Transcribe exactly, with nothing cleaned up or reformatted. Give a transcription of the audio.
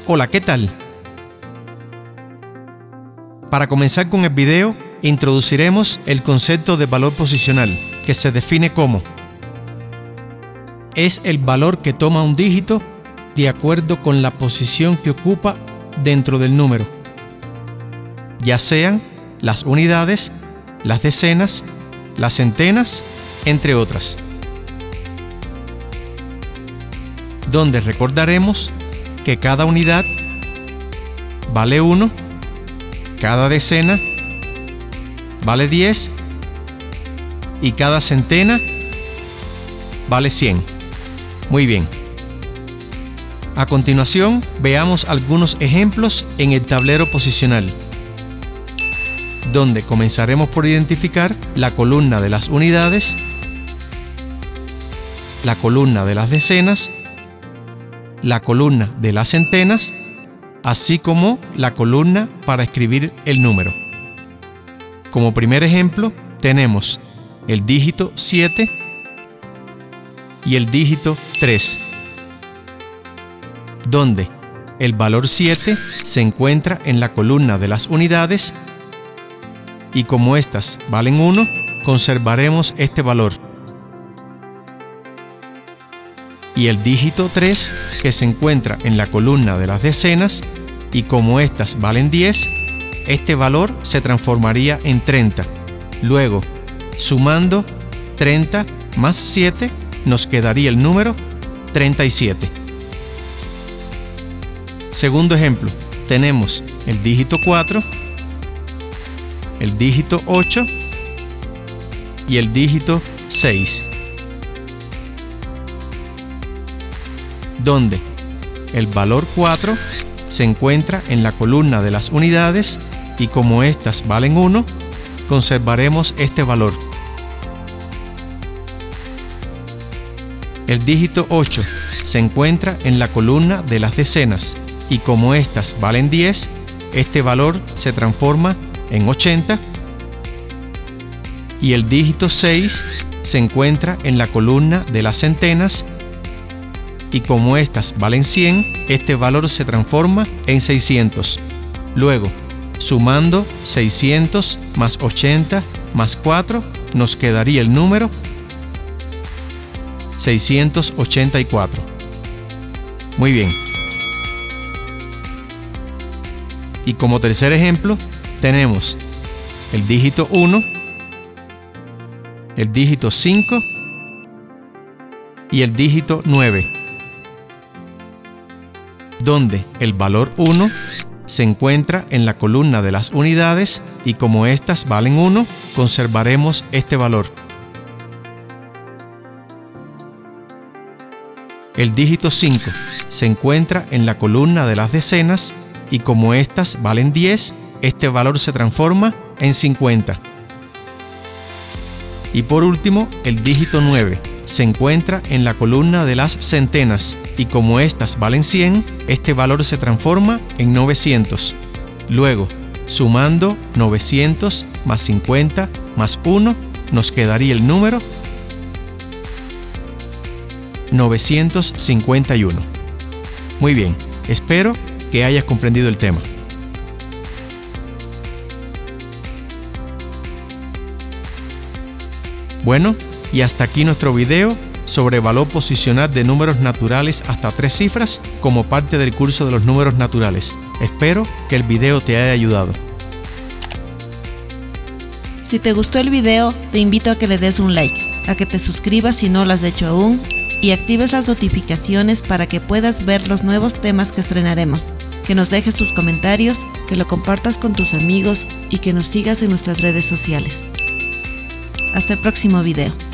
Hola, ¿qué tal? Para comenzar con el video, introduciremos el concepto de valor posicional, que se define como: es el valor que toma un dígito de acuerdo con la posición que ocupa dentro del número, ya sean las unidades, las decenas, las centenas, entre otras. Donde recordaremos que cada unidad vale uno, cada decena vale diez y cada centena vale cien. Muy bien. A continuación, veamos algunos ejemplos en el tablero posicional, donde comenzaremos por identificar la columna de las unidades, la columna de las decenas, la columna de las centenas, así como la columna para escribir el número. Como primer ejemplo, tenemos el dígito siete y el dígito tres, donde el valor siete se encuentra en la columna de las unidades y como estas valen uno, conservaremos este valor. Y el dígito tres, que se encuentra en la columna de las decenas, y como estas valen diez, este valor se transformaría en treinta. Luego, sumando treinta más siete, nos quedaría el número treinta y siete. Segundo ejemplo, tenemos el dígito cuatro, el dígito ocho y el dígito seis. Donde el valor cuatro se encuentra en la columna de las unidades y como estas valen uno, conservaremos este valor. El dígito ocho se encuentra en la columna de las decenas y como estas valen diez, este valor se transforma en ochenta. Y el dígito seis se encuentra en la columna de las centenas y como estas valen cien, este valor se transforma en seiscientos. Luego, sumando seiscientos más ochenta más cuatro, nos quedaría el número seiscientos ochenta y cuatro. Muy bien. Y como tercer ejemplo, tenemos el dígito uno, el dígito cinco y el dígito nueve. Donde el valor uno se encuentra en la columna de las unidades y como estas valen uno, conservaremos este valor. El dígito cinco se encuentra en la columna de las decenas y como estas valen diez, este valor se transforma en cincuenta. Y por último, el dígito nueve se encuentra en la columna de las centenas y como estas valen cien, este valor se transforma en novecientos. Luego, sumando novecientos más cincuenta más uno, nos quedaría el número novecientos cincuenta y uno. Muy bien, espero que hayas comprendido el tema. Bueno, y hasta aquí nuestro video sobre valor posicional de números naturales hasta tres cifras como parte del curso de los números naturales. Espero que el video te haya ayudado. Si te gustó el video, te invito a que le des un like, a que te suscribas si no lo has hecho aún y actives las notificaciones para que puedas ver los nuevos temas que estrenaremos, que nos dejes tus comentarios, que lo compartas con tus amigos y que nos sigas en nuestras redes sociales. Hasta el próximo video.